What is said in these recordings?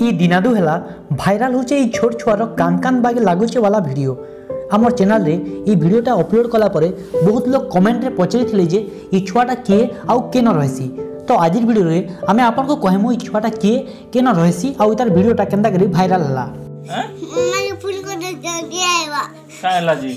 ई दिनादु हेला viral होचे ई छोट छुआर कान कान बागे लागुचे वाला वीडियो। आमर चैनल रे ई वीडियोटा अपलोड कला परे बहुत लोग कमेंट रे पचारि थिले जे ई छुआटा किए आउ केन रहसी। तो आज वीडियो रे आमे आपन को कहमु ई छुआटा किए केन रहसी आउ तार वीडियोटा केनता करी भाइराल हला। माने फुल को दिया आइवा काहेला जी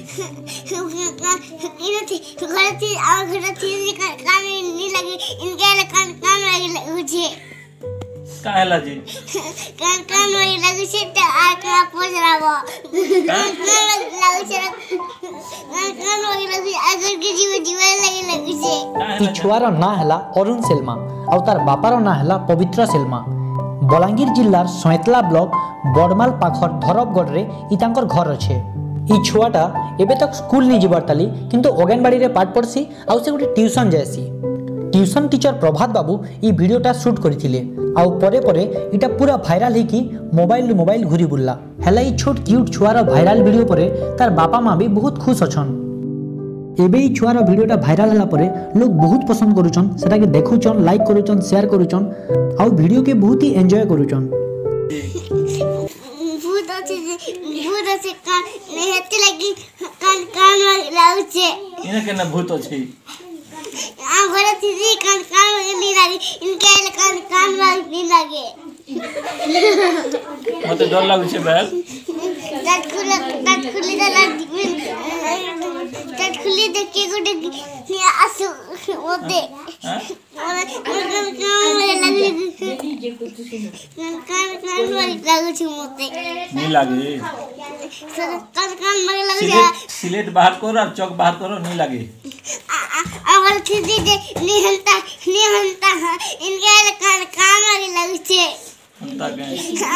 इनथी घर थी आ घर थी कान नहीं लगे इनके कान कान लगे मुझे काहेला जी कान कान लगे से त आ का पोजराबो लगे से कान लगे अगर के जीव लगे से। ई छुआर ना हला अरुण सेल्मा आउ तार बापार ना हला पवित्र सेल्मा। बलांगीर जिल्लार सैतला ब्लॉक बड़माल पाखर धरबगढ़ रे ई तांकर घर अच्छे। ई छुआटा एबे तक स्कूल नहीं जिबार ताली किंतु अंगनवाड़ी रे पाठ पढ़सी आउ से गोटे ट्यूशन जायसी। ट्यूशन टीचर प्रभात बाबू ई वीडियोटा शूट करथिले आउ परे परे इटा पूरा भाइराल हे कि मोबाइल घुरी बुल्ला हला। ई छोट क्यूट छुआर भाइराल वीडियो परे तार बापा माँ भी बहुत खुश अछन। एबे ई छुआर वीडियोटा भाइराल हला परे लोग बहुत पसंद करूछन, सेटा के देखुछन, लाइक करूछन, शेयर करूछन आउ वीडियो के बहुत ही एंजॉय करूछन। भूत अछि कान नेहते लगी कान लाउचे इने केना भूत अछि आ घर थी कान नहीं लगे इनके कान नहीं लगे मते डर लागै छै बैल तात खुली देख के गोटे नि आसु ओते लागै छै मोते नहीं लागे कान लगे सिलेट बाहर करो और चौक बाहर करो नहीं लागे और खिदी दे नहीं हंता इनके कान लगे छै हंता गए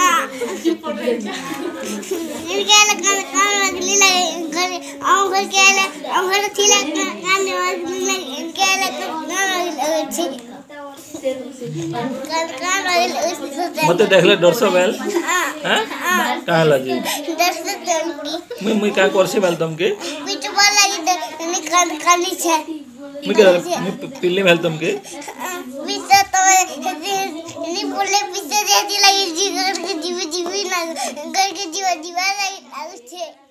इनके कान लगे घर और घर थीला कान लगे इनके लगे छै कान लगे मते देखले डरसो बैल हैं काहेला जी दर्शक मुई का करसी बैल तुमके पिट बॉल लगी कानी छै मुई पिल्ले बैल तुमके पीछे तो नहीं बोले पीछे देती लगी जी घर के जीव ना घर के जीव लगी छे।